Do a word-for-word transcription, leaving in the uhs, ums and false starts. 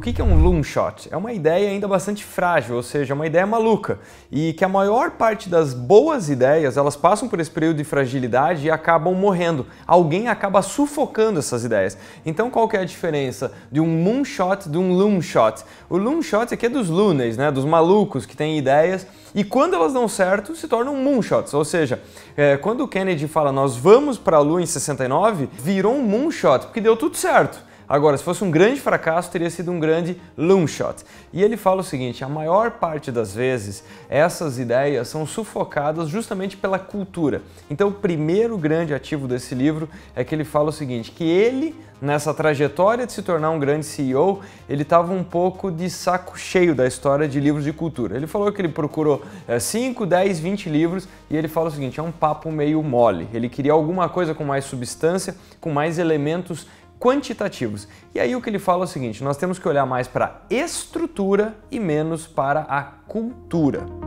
que é um loonshot? É uma ideia ainda bastante frágil, ou seja, uma ideia maluca, e que a maior parte das boas ideias, elas passam por esse período de fragilidade e acabam morrendo. Alguém acaba sufocando essas ideias. Então qual que é a diferença de um moonshot de um loonshot? O loonshot aqui é dos loonies, né, dos malucos que têm ideias, e quando elas dão certo, se tornam moonshots, ou seja, é, quando o Kennedy fala nós vamos para a Lua em sessenta e nove, virou um moonshot, porque deu tudo certo. Agora, se fosse um grande fracasso, teria sido um grande loonshot. E ele fala o seguinte, a maior parte das vezes, essas ideias são sufocadas justamente pela cultura. Então, o primeiro grande ativo desse livro é que ele fala o seguinte, que ele, nessa trajetória de se tornar um grande C E O, ele estava um pouco de saco cheio da história de livros de cultura. Ele falou que ele procurou cinco, dez, vinte livros e ele fala o seguinte, é um papo meio mole. Ele queria alguma coisa com mais substância, com mais elementos quantitativos. E aí o que ele fala é o seguinte, nós temos que olhar mais para a estrutura e menos para a cultura.